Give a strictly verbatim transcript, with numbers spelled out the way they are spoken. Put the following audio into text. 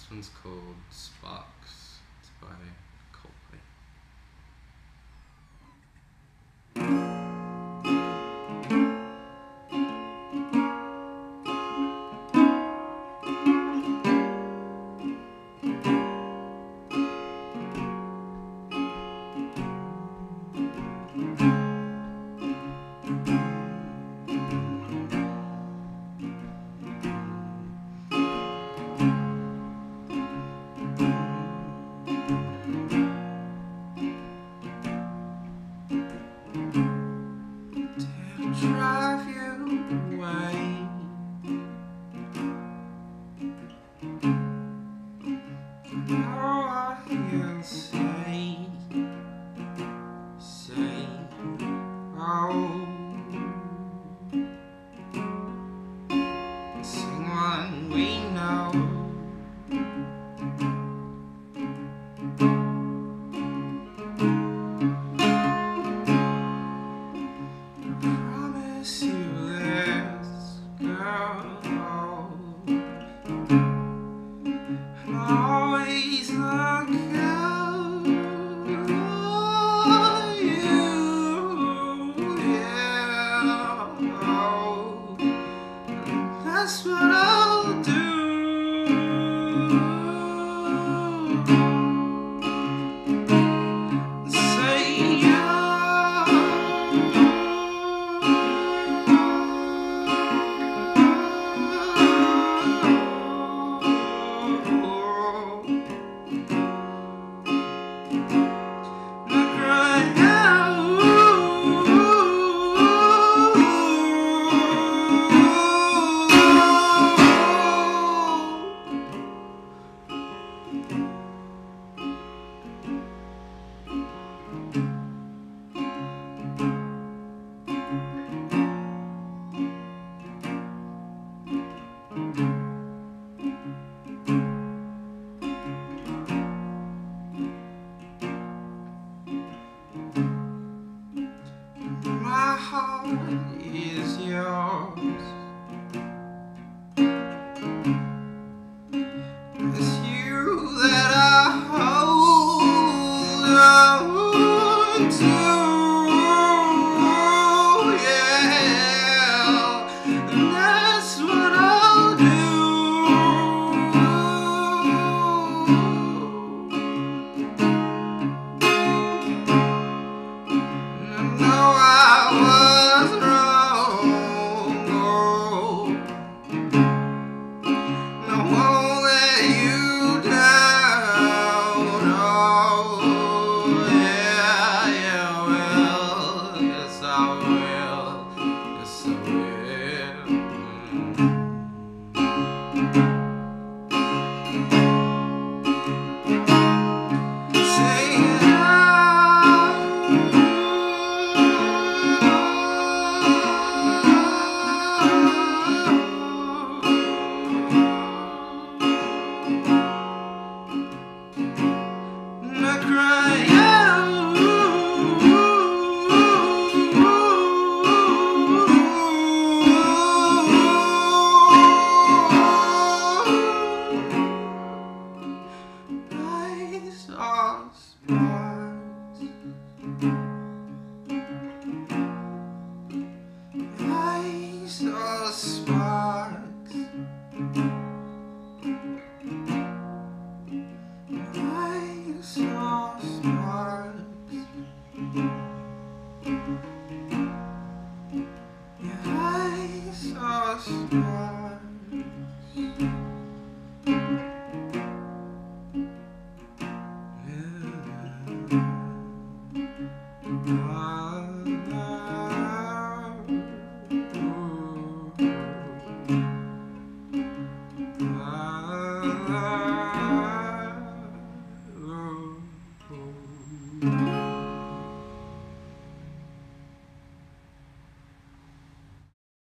This one's called Sparks. It's by ColdPlay. Drive you away. Oh, I'll say, say, oh, sing one we know. Promise you this, girl, and always look out for you, yeah, oh, that's what I'll do. Say yeah. My heart is yours. It's you that I hold on to, yeah, and that's what I'll do. And I know I was wrong, oh, and I won't let you down, oh, yeah, yeah, I will, yes I will, yes I will. Say it out. I cry out. Eyes are sparks. Eyes are sparks. Eyes are sparks. Your eyes are sparks. Ah, ah, ah.